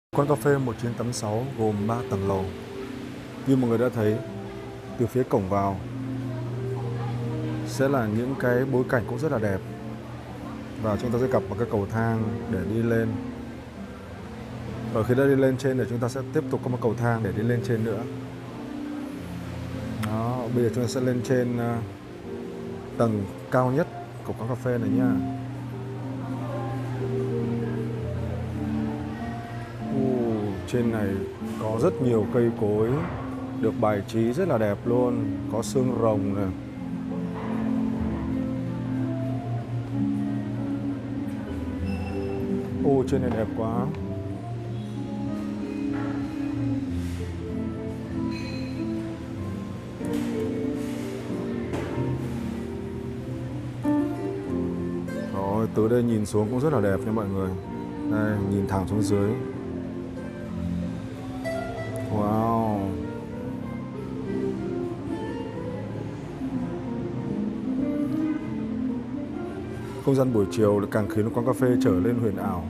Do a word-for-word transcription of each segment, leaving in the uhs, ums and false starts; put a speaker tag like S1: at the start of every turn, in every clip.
S1: Quán cà phê một chín tám sáu gồm ba tầng lầu. Như mọi người đã thấy, từ phía cổng vào sẽ là những cái bối cảnh cũng rất là đẹp. Và chúng ta sẽ gặp một cái cầu thang để đi lên. Ở khi đã đi lên trên thì chúng ta sẽ tiếp tục có một cầu thang để đi lên trên nữa. Đó, bây giờ chúng ta sẽ lên trên uh, tầng cao nhất của quán cà phê này nha. Uh, trên này có rất nhiều cây cối được bài trí rất là đẹp luôn, có xương rồng này. Ô, trên này đẹp quá. Rồi, từ đây nhìn xuống cũng rất là đẹp nha mọi người. Đây, nhìn thẳng xuống dưới. Wow. Không gian buổi chiều càng khiến quán cà phê trở lên huyền ảo.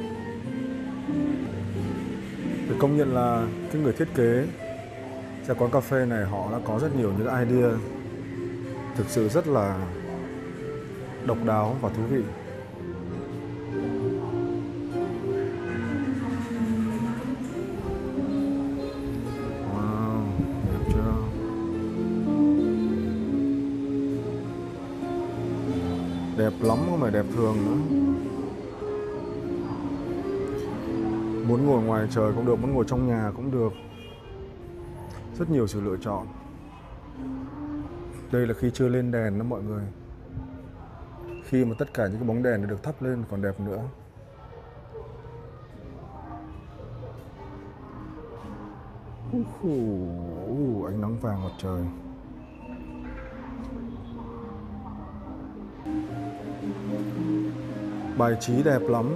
S1: Phải công nhận là cái người thiết kế ra quán cà phê này họ đã có rất nhiều những idea thực sự rất là độc đáo và thú vị. Wow, đẹp chưa? Đẹp lắm, không phải đẹp thường nữa. Muốn ngồi ngoài trời cũng được, muốn ngồi trong nhà cũng được. Rất nhiều sự lựa chọn. Đây là khi chưa lên đèn đó mọi người. Khi mà tất cả những cái bóng đèn được thắp lên còn đẹp nữa. Uh, uh, ánh nắng vàng mặt trời. Bài trí đẹp lắm.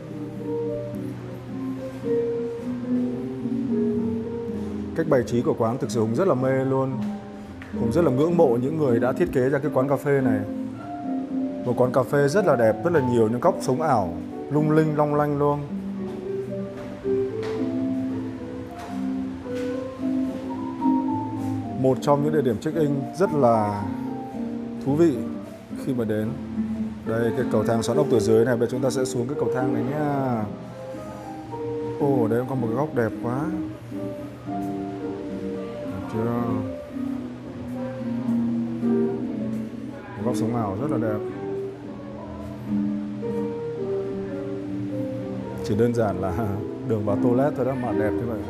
S1: Cách bài trí của quán thực sự Hùng rất là mê luôn. Hùng rất là ngưỡng mộ những người đã thiết kế ra cái quán cà phê này. Một quán cà phê rất là đẹp, rất là nhiều những góc sống ảo, lung linh, long lanh luôn. Một trong những địa điểm check-in rất là thú vị khi mà đến. Đây, cái cầu thang xoắn ốc từ dưới này, bây giờ chúng ta sẽ xuống cái cầu thang này nhá. Ồ, oh, đây có một cái góc đẹp quá. Được chưa? Một góc sống ảo rất là đẹp. Chỉ đơn giản là đường vào toilet thôi đó mà đẹp như vậy.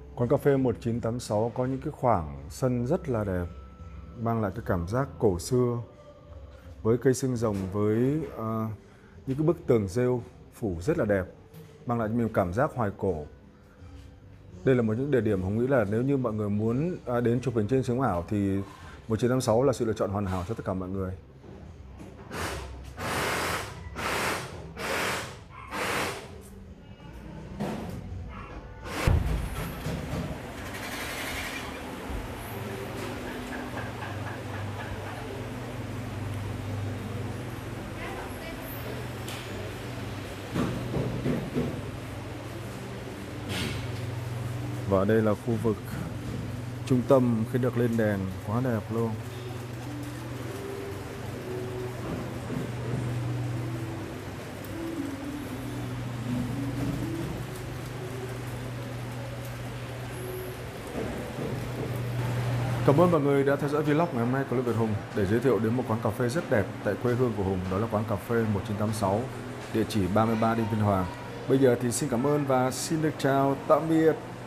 S1: Quán cà phê một chín tám sáu có những cái khoảng sân rất là đẹp, mang lại cái cảm giác cổ xưa với cây xương rồng, với uh, những cái bức tường rêu phủ rất là đẹp, mang lại cho mình cảm giác hoài cổ. Đây là một những địa điểm Hùng nghĩ là nếu như mọi người muốn uh, đến chụp hình trên sống ảo thì một chín tám sáu là sự lựa chọn hoàn hảo cho tất cả mọi người. Và đây là khu vực trung tâm khi được lên đèn quá đẹp luôn. Cảm ơn mọi người đã theo dõi vlog ngày hôm nay của Lê Việt Hùng để giới thiệu đến một quán cà phê rất đẹp tại quê hương của Hùng, đó là quán cà phê một chín tám sáu, địa chỉ ba mươi ba Đinh Tiên Hoàng. Bây giờ thì xin cảm ơn và xin được chào tạm biệt.